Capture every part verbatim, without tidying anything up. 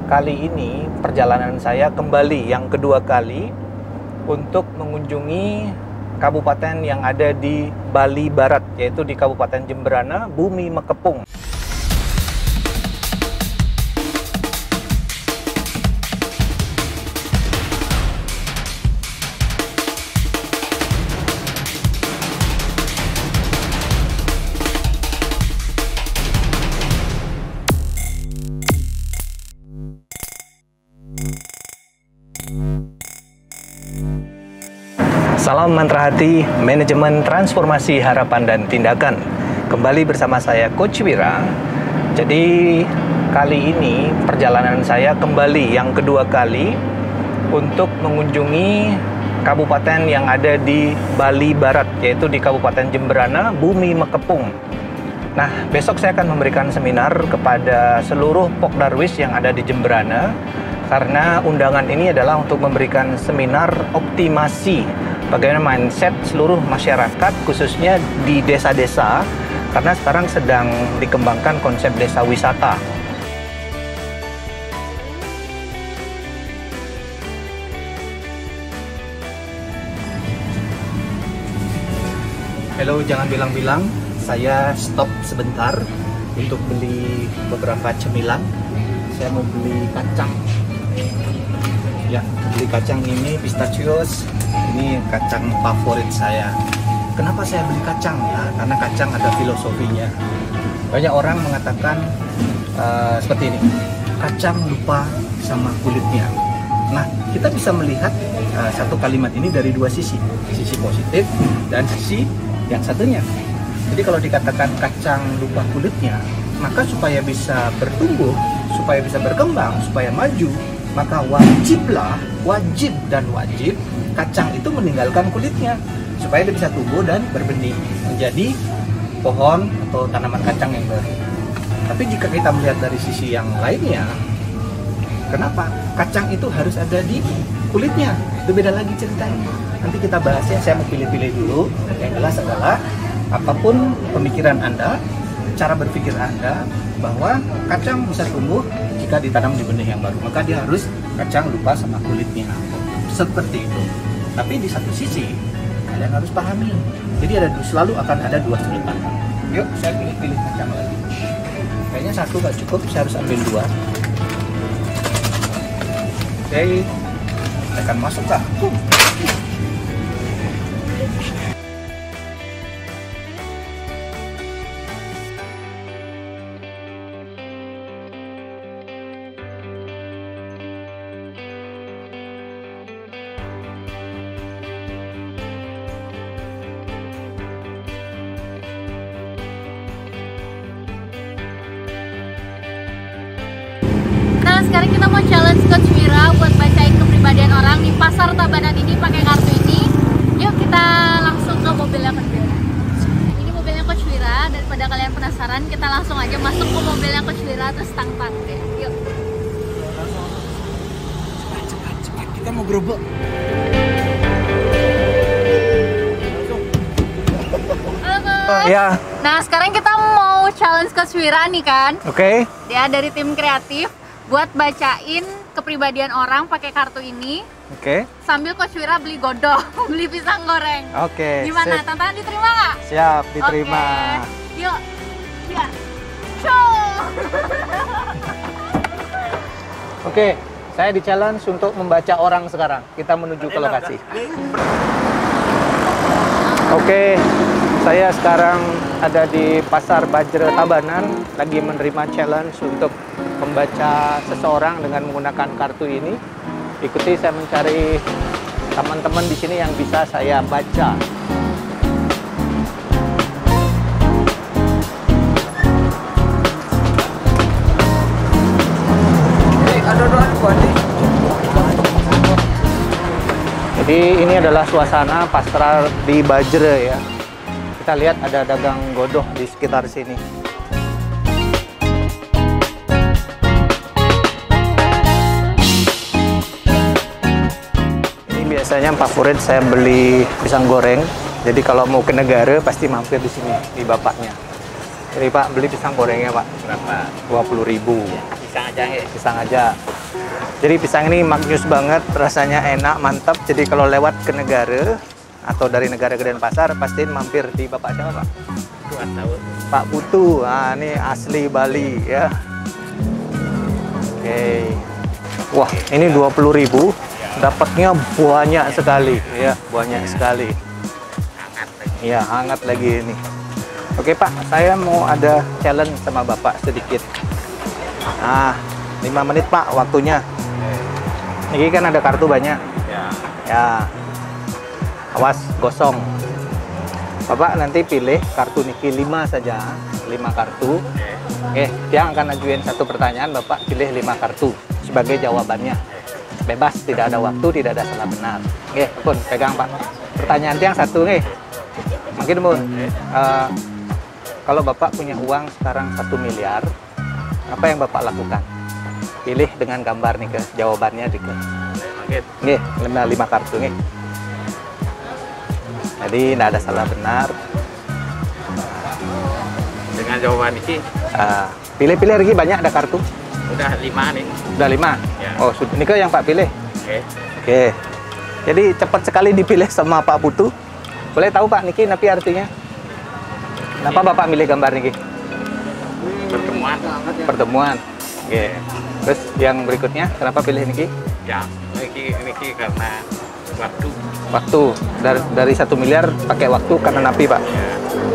kali ini perjalanan saya kembali yang kedua kali untuk mengunjungi kabupaten yang ada di Bali Barat, yaitu di Kabupaten Jemberana, Bumi Mekepung. Salam mantra hati, manajemen transformasi harapan dan tindakan. Kembali bersama saya Coach Wira. Jadi kali ini perjalanan saya kembali yang kedua kali untuk mengunjungi kabupaten yang ada di Bali Barat, yaitu di Kabupaten Jemberana, Bumi Mekepung. Nah, besok saya akan memberikan seminar kepada seluruh Pokdarwis yang ada di Jemberana, karena undangan ini adalah untuk memberikan seminar optimasi bagaimana mindset seluruh masyarakat, khususnya di desa-desa, karena sekarang sedang dikembangkan konsep desa wisata. Halo, jangan bilang-bilang, saya stop sebentar untuk beli beberapa cemilan. Saya mau beli kacang. Ya, beli kacang ini pistachios. Ini kacang favorit saya. Kenapa saya beli kacang? Nah, karena kacang ada filosofinya. Banyak orang mengatakan uh, seperti ini, kacang lupa sama kulitnya. Nah, kita bisa melihat uh, satu kalimat ini dari dua sisi, sisi positif dan sisi yang satunya. Jadi kalau dikatakan kacang lupa kulitnya, maka supaya bisa bertumbuh, supaya bisa berkembang, supaya maju, maka wajiblah, wajib dan wajib kacang itu meninggalkan kulitnya supaya dia bisa tumbuh dan berbenih menjadi pohon atau tanaman kacang yang baru. Tapi jika kita melihat dari sisi yang lainnya, kenapa kacang itu harus ada di kulitnya? Itu beda lagi ceritanya. Nanti kita bahasnya, saya mau pilih-pilih dulu. Yang jelas adalah apapun pemikiran Anda, cara berpikir Anda, bahwa kacang bisa tumbuh jika ditanam di benih yang baru, maka dia harus kacang lupa sama kulitnya. Seperti itu. Tapi di satu sisi kalian harus pahami, jadi ada selalu akan ada dua sudut pandang. Yuk, saya pilih-pilih kacang lagi. Kayaknya satu nggak cukup, saya harus ambil dua. Oke, saya akan masuk lah. Nah, sekarang kita mau challenge Coach Wira buat bacain kepribadian orang di pasar Tabanan ini pakai kartu ini. Yuk kita langsung ke mobilnya Coach Wira. Ini mobilnya Coach Wira. Daripada kalian penasaran, kita langsung aja masuk ke mobilnya Coach Wira terus tang-tang deh. Yuk. Cepat, cepat, cepat. Kita mau gerobak. Halo. Ya. Nah, sekarang kita mau challenge Coach Wira nih kan. Oke. Okay. Dia dari tim kreatif buat bacain kepribadian orang pakai kartu ini. Oke. Okay. Sambil Coach Wira beli godong, beli pisang goreng. Oke. Okay, gimana? sip. Tantangan diterima nggak? Siap, diterima. Oke. Yuk. Ya. Show. Oke, saya di challenge untuk membaca orang sekarang. Kita menuju ke lokasi. Oke, saya sekarang ada di Pasar Bajra Tabanan, lagi menerima challenge untuk membaca seseorang dengan menggunakan kartu ini. Ikuti saya mencari teman-teman di sini yang bisa saya baca. Jadi ini adalah suasana pasar di Bajra ya. Kita lihat ada dagang godoh di sekitar sini. Biasanya favorit saya beli pisang goreng. Jadi kalau mau ke negara pasti mampir di sini di bapaknya. Jadi Pak, beli pisang gorengnya Pak. Berapa? dua puluh ribu. Ya, pisang aja ya. Pisang aja. Jadi pisang ini maknyus banget, rasanya enak, mantap. Jadi kalau lewat ke negara atau dari negara ke Denpasar, pastiin mampir di Bapak siapa, Pak? Pak Putu. Nah, ini asli Bali ya. Oke. Wah, ini dua puluh ribu. Dapatnya banyak sekali ya, banyak sekali. Iya, hangat lagi ini. Oke, Pak, saya mau ada challenge sama Bapak sedikit. Nah, lima menit, Pak, waktunya. Ini kan ada kartu banyak. Ya. Ya. Awas gosong. Bapak nanti pilih kartu niki lima saja, lima kartu. Oke, dia akan ajuin satu pertanyaan, Bapak pilih lima kartu sebagai jawabannya. Bebas, tidak ada waktu, tidak ada salah benar. Oke, pun pegang, Pak. Pertanyaan yang satu nih. Mungkin Bun, uh, kalau Bapak punya uang sekarang satu miliar, apa yang Bapak lakukan? Pilih dengan gambar nih ke jawabannya di ke. Oke, lima, lima kartu nih. Jadi tidak ada salah benar. Dengan jawaban ini Uh, Pilih-pilih lagi banyak ada kartu. udah lima nih. Udah lima. Ya. Oh, sudah. Ini ke yang Pak pilih. Oke. Oke. Jadi cepat sekali dipilih sama Pak Putu. Boleh tahu Pak niki napi artinya? Kenapa Bapak milih gambar niki? Pertemuan. Pertemuan. Oke. Terus yang berikutnya, kenapa pilih niki? Ya, ini ini karena waktu. Waktu. Dari dari satu miliar pakai waktu karena napi, Pak. Ya.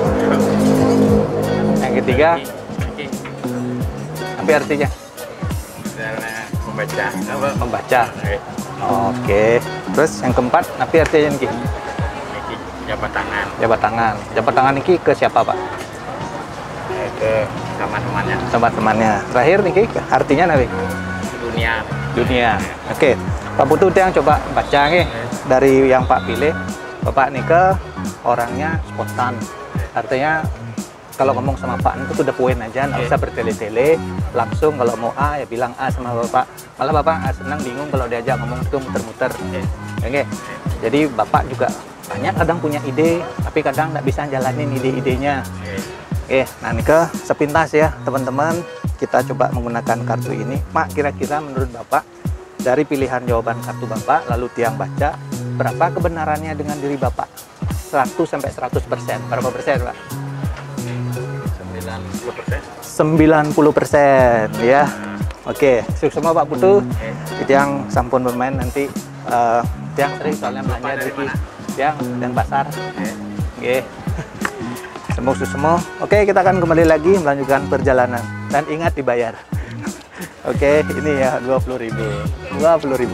Yang ketiga, Ini napi artinya? karena membaca. Apa? Membaca. Oke. Oke. Terus yang keempat, napi artinya niki? Ini jabat tangan. Jabat tangan. Jabat tangan niki ke siapa, Pak? Ke sama temannya. Sama temannya. Terakhir niki artinya napi? Dunia. Dunia. Oke, Pak Putu yang coba baca nih dari yang Pak pilih. Bapak nih ke orangnya spontan. Artinya kalau ngomong sama Pak itu udah poin aja, nggak usah bertele-tele. Langsung kalau mau A ya bilang A sama Bapak. Malah Bapak ah, senang bingung kalau diajak ngomong itu muter-muter. Oke. Jadi Bapak juga banyak kadang punya ide, tapi kadang nggak bisa jalanin ide-idenya. Oke, nah ini ke sepintas ya teman-teman, kita coba menggunakan kartu ini. Mak, kira-kira menurut Bapak dari pilihan jawaban kartu Bapak lalu tiang baca, berapa kebenarannya dengan diri Bapak? seratus sampai seratus persen. Berapa persen, Pak? sembilan puluh persen. sembilan puluh persen ya. Oke, sukses semua Pak Putu. Itu yang sampun bermain nanti uh, tiang sering soalnya belanja di tiang dan pasar. Oke. Semua semua. Oke, kita akan kembali lagi melanjutkan perjalanan dan ingat dibayar. Oke, ini ya dua puluh ribu. dua puluh ribu.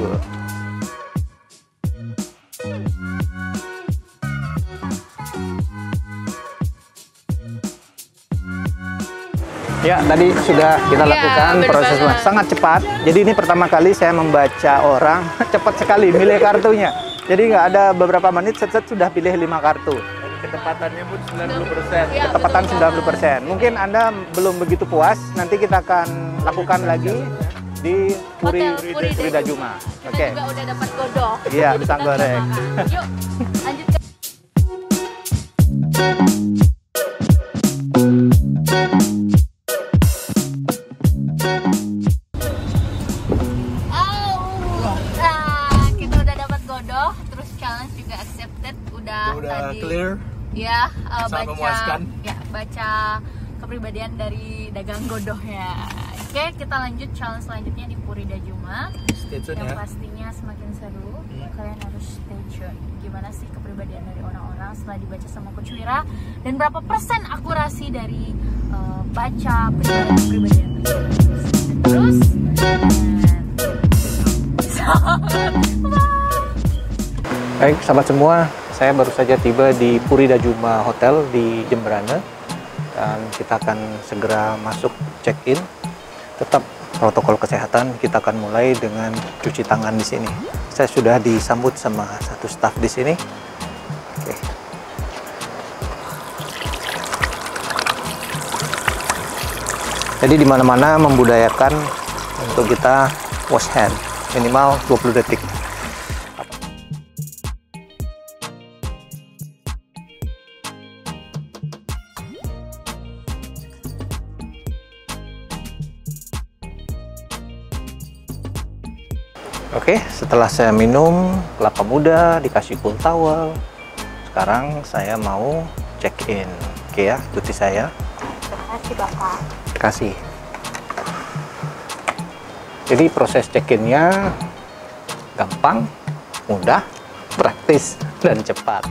Ya, tadi sudah kita Ya, lakukan bener proses banget. sangat cepat. Jadi ini pertama kali saya membaca orang cepat sekali milih kartunya. Jadi nggak ada beberapa menit set-set sudah pilih lima kartu. Ketepatannya pun sembilan puluh persen. Ya, Ketepatan betul sembilan puluh persen. Mungkin Anda belum begitu puas. Nanti kita akan lakukan lagi di Puri Hotel Puri Puri Dajuma. Dajuma. Kita Oke. juga udah dapat godok. Iya, pisang Kita goreng. makan. Yuk, lanjut ke Oh, nah, kita udah dapat godok, terus challenge juga accepted, udah, Udah tadi clear. ya uh, Sangat baca memuaskan. ya baca kepribadian dari dagang godohnya. Oke, kita lanjut challenge selanjutnya di Puri Dajuma. Stay tune Yang ya. pastinya semakin seru. Kalian harus stay tune. Gimana sih kepribadian dari orang-orang setelah dibaca sama Coach Wira, dan berapa persen akurasi dari uh, baca kepribadian terus. Baik, sahabat semua, saya baru saja tiba di Puri Dajuma Hotel di Jemberana dan kita akan segera masuk check-in. Tetap protokol kesehatan, kita akan mulai dengan cuci tangan di sini. Saya sudah disambut sama satu staf di sini. Oke. Jadi di mana-mana membudayakan untuk kita wash hand minimal dua puluh detik. Oke, setelah saya minum kelapa muda, dikasih cool towel, sekarang saya mau check in. Oke ya, ikuti saya. Terima kasih Bapak. Terima kasih. Jadi proses check-innya gampang, mudah, praktis, dan cepat.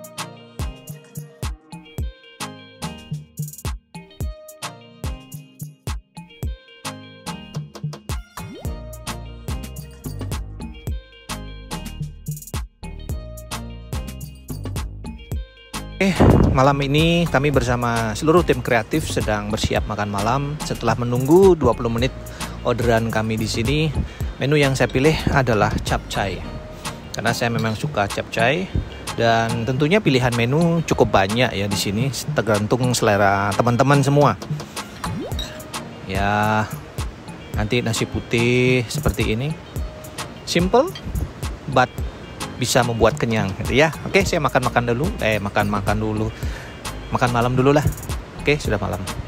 Oke, malam ini kami bersama seluruh tim kreatif sedang bersiap makan malam. Setelah menunggu dua puluh menit orderan kami di sini, menu yang saya pilih adalah capcay. Karena saya memang suka capcay dan tentunya pilihan menu cukup banyak ya di sini, tergantung selera teman-teman semua. Ya, nanti nasi putih seperti ini. Simple but bisa membuat kenyang gitu ya. Oke, saya makan-makan dulu. Eh, makan-makan dulu. Makan malam dulu lah. Oke, sudah malam.